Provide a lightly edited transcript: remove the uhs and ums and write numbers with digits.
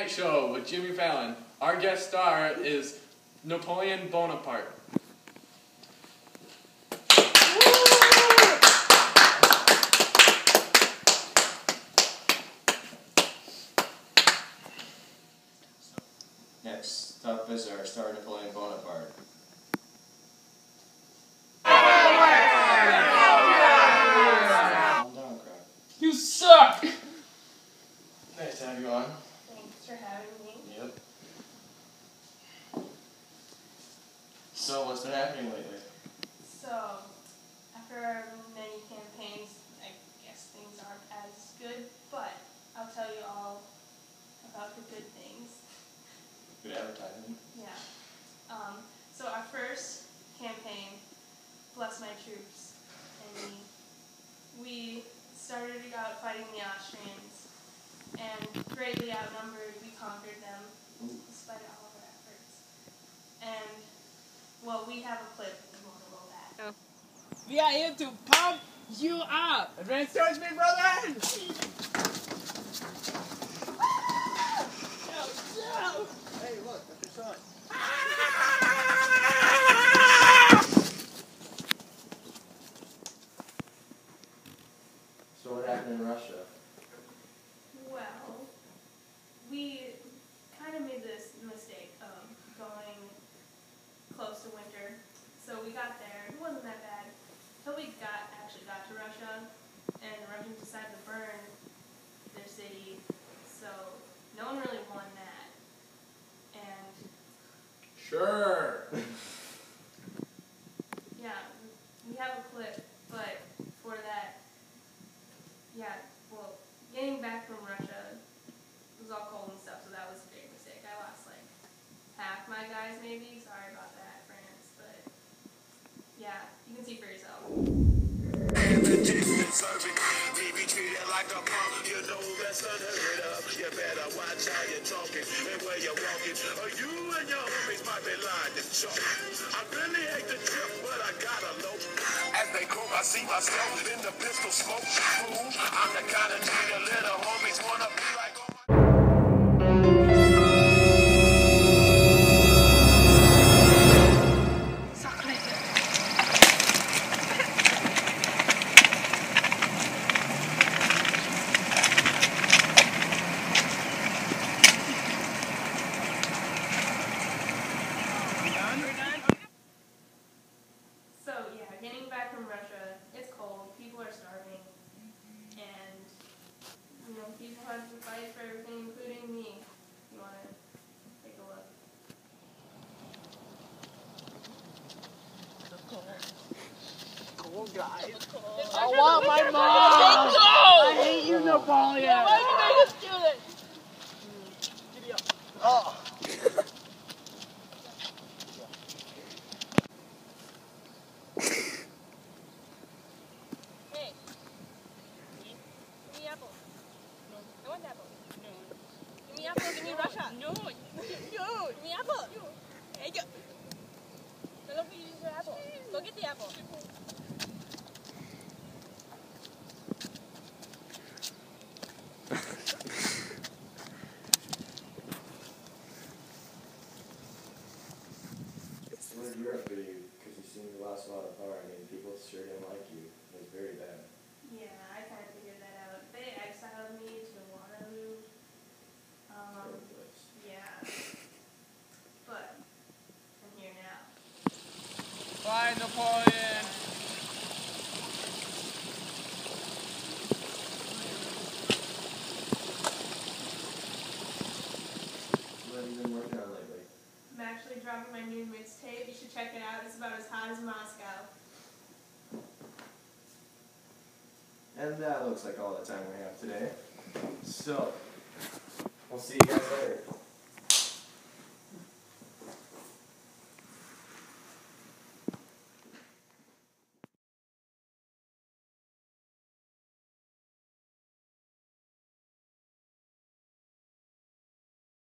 Late Show with Jimmy Fallon. Our guest star is Napoleon Bonaparte. Next up is our star, Napoleon Bonaparte. Calm down, crap. You suck! Nice to have you on. Thanks for having me. Yep. So, what's been happening lately? So, after many campaigns, I guess things aren't as good, but I'll tell you all about the good things. Good advertising. Yeah. So our first campaign, Bless My Troops, and we started out fighting the Austrians, and greatly outnumbered, we conquered them, despite all of our efforts. And, well, we have a clip if you want to roll that. Oh. We are here to pump you up! Advance towards me, brother! Hey, look, that's your son. So, what happened in Russia? Well, we kind of made this mistake of going close to winter. So we got there, it wasn't that bad, until we actually got to Russia, and the Russians decided to burn their city, so no one really won that. And Sure. yeah, we have a clip, but for that, yeah, well, getting back from Russia, it was all cold and stuff, so that was a big mistake. I lost like half my guys maybe, sorry about that, France, but yeah, you can see for yourself. Be treated like a punk, you know that's unheard of. You better watch how you're talking and where you're walking, or you and your homies might be lying to chalk. I really hate the trip, but I gotta know. As they cook, I see myself in the pistol smoke. Fool, I'm the kind of dude that little homies wanna be like. So yeah, getting back from Russia, it's cold, people are starving, and you know, people have to fight for everything, including me. You wanna take a look? Cool guys. I want my mom! I hate you, Napoleon! Why did you make us do this? Giddy up. Oh. Hey. Give me apple. No. I want apple. No. Give me apple. Give me Russia. No. No. Give me apple. Hey, go. I love you use your apple. Go get the apple. What did Europe do to you? Because you seem to lost a lot of power. I mean, people sure didn't like you. It was very bad. Yeah, I kind of figured that out. They exiled me to Waterloo. Horrible place. Yeah. But I'm here now. Bye, Napoleon. What have you been working on lately? I'm actually dropping my new mixtape. You should check it out. It's about as hot as Moscow. And that looks like all the time we have today. So, we'll see you guys later.